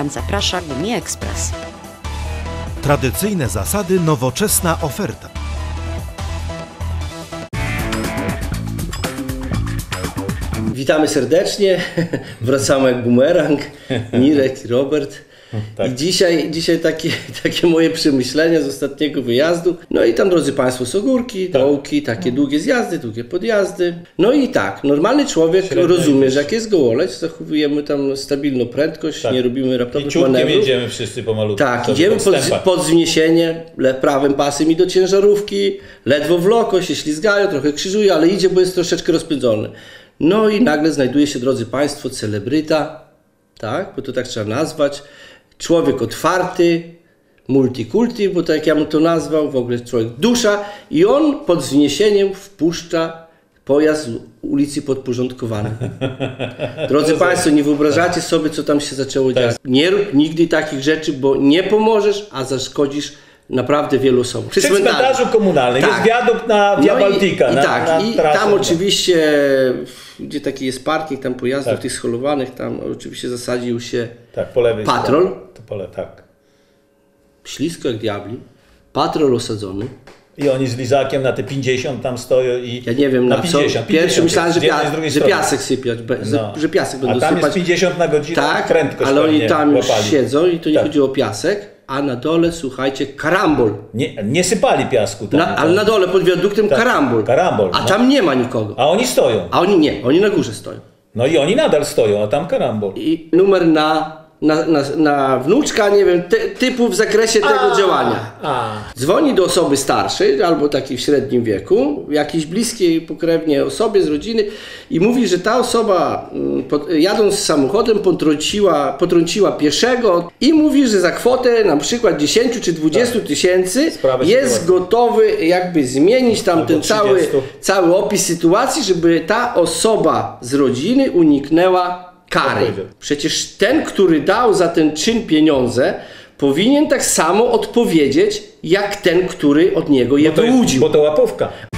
Program zaprasza Gumi Ekspres. Tradycyjne zasady, nowoczesna oferta. Witamy serdecznie, wracamy jak bumerang, Mirek i Robert. Tak. I dzisiaj takie moje przemyślenia z ostatniego wyjazdu. No i tam, drodzy Państwo, są górki, dołki, takie długie zjazdy, długie podjazdy. No i tak, normalny człowiek rozumie, że jak jest gołoleć, zachowujemy tam stabilną prędkość, nie robimy raptowych manewrów. I jedziemy wszyscy pomalutku. Tak, idziemy pod wzniesienie, prawym pasem i do ciężarówki, ledwo wloko, się ślizgają, trochę krzyżują, ale idzie, bo jest troszeczkę rozpędzony. No i nagle znajduje się, drodzy Państwo, celebryta, tak, bo to tak trzeba nazwać, człowiek otwarty, multikulti, bo tak jak ja bym to nazwał, w ogóle człowiek dusza i on pod wzniesieniem wpuszcza pojazd z ulicy podporządkowanej. Drodzy Państwo, nie wyobrażacie sobie, co tam się zaczęło dziać. Nie rób nigdy takich rzeczy, bo nie pomożesz, a zaszkodzisz naprawdę wielu osobom. Przy cmentarzu komunalnym jest wiadukt na Via Baltica. I tam oczywiście, gdzie taki jest parking tam pojazdów tych scholowanych, tam oczywiście zasadził się po lewej patrol. Tak. Ślisko jak diabli. Patrol osadzony. I oni z lizakiem na te 50 tam stoją i ja nie wiem na na 50, co. Pierwszy myślałem, że piasek sypiać, że piasek będą sypać. A tam jest 50 na godzinę prędkość. Ale oni tam już łapali. siedzą i to nie chodzi o piasek. A na dole, słuchajcie, karambol. Nie sypali piasku tam. Ale na dole pod wiaduktem karambol. Karambol. A tam nie ma nikogo. A oni stoją. A oni nie, oni na górze stoją. No i oni nadal stoją, a tam karambol. I numer na wnuczka, nie wiem, typu w zakresie tego działania. Dzwoni do osoby starszej, albo takiej w średnim wieku, jakiejś bliskiej pokrewnie osobie z rodziny i mówi, że ta osoba jadąc samochodem potrąciła pieszego i mówi, że za kwotę na przykład 10 czy 20 tysięcy jest gotowy jakby zmienić tam ten cały opis sytuacji, żeby ta osoba z rodziny uniknęła kary. Przecież ten, który dał za ten czyn pieniądze, powinien tak samo odpowiedzieć, jak ten, który od niego je wyłudził. Bo to łapówka.